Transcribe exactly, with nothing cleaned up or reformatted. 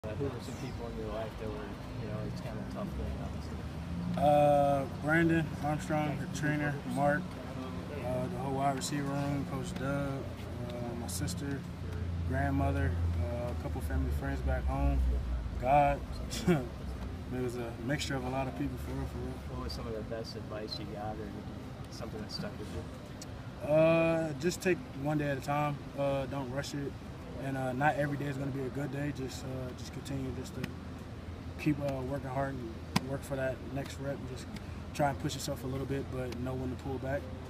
Uh, who were some people in your life that were, you know, it's kind of tough going on? Uh, Brandon Armstrong, the trainer, Mark, uh, the whole wide receiver room, Coach Doug, uh, my sister, grandmother, uh, a couple family friends back home, God. It was a mixture of a lot of people, for real, for real. What was some of the best advice you got, or something that stuck with you? Uh, just take one day at a time. Uh, don't rush it, and uh, not every day is going to be a good day. Just, uh, just continue just to keep uh, working hard and work for that next rep. And just try and push yourself a little bit, but know when to pull back.